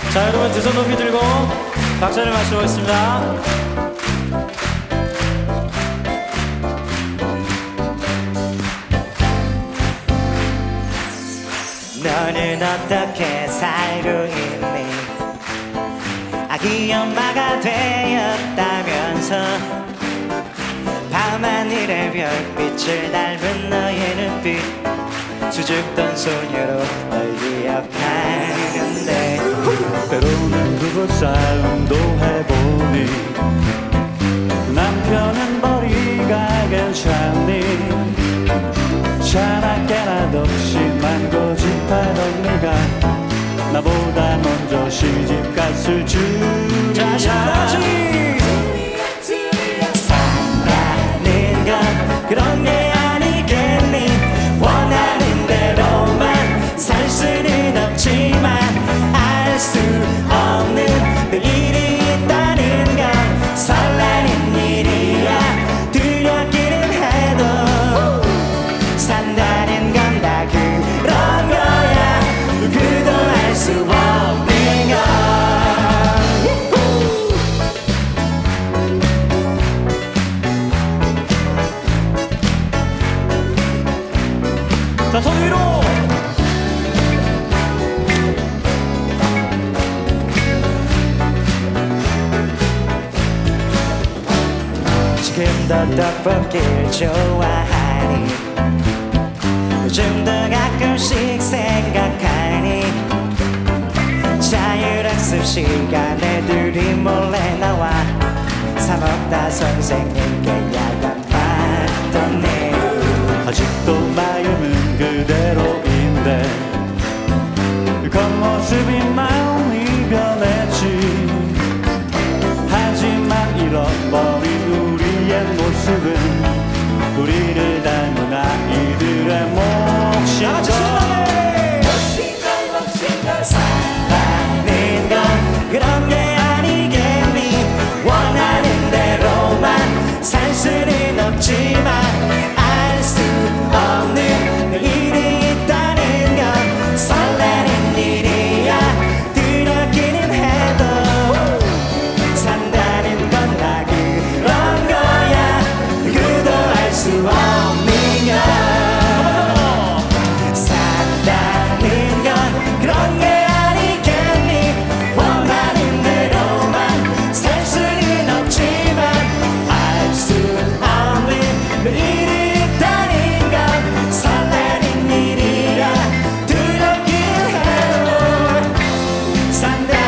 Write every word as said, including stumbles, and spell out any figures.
자, 여러분 두 손 높이 들고 박자를 맞춰보겠습니다. 너는 어떻게 살고 있니? 아기 엄마가 되었다면서 밤하늘의 별빛을 닮은 너의 눈빛 수줍던 소녀로 널 기억하는데 때로는 부부싸움도 해보니 남편은 머리가 괜찮니? 차갑게나 덕심한 고집하던 네가 나보다 먼저 시집갔을 줄이야. 산다는 건 그런 게 아니겠니? 원하는 대로만 살 수는 없지만 알 수 없는 일이 있다는 건 설레는 일이야. 두렵기는 해도 산다는 건 다 그런 거야. 누구도 알 수 없는 건. 자, 손 위로. 지금도 떡볶이를 좋아하니? 요즘도 가끔씩 생각하니? 자율학습 시간에 둘이 몰래나와 사먹다 선생님께 야단맞던 네. 아직도 마음은 그대로인데 겉모습이 마음이 변했지. 하지만 잃어버린 우리의 모습은 우리를 닮은 아이들의 몫인걸. 산다는 건 그런 게 아니겠니? 원하는 대로만 살 수는 없지만 알 수 없는 일이 있다는 건 설레는 일이야. 두렵기는 해도 산다는 건 다 그런 거야. 누구도 알 수 없는 건. 산다는 건 그런 게 아니겠니? 원하는 대로만 살 수는 없지만 알 수 없는 일이 있다는 건 설레는 일이야. 두렵기는 해도 산다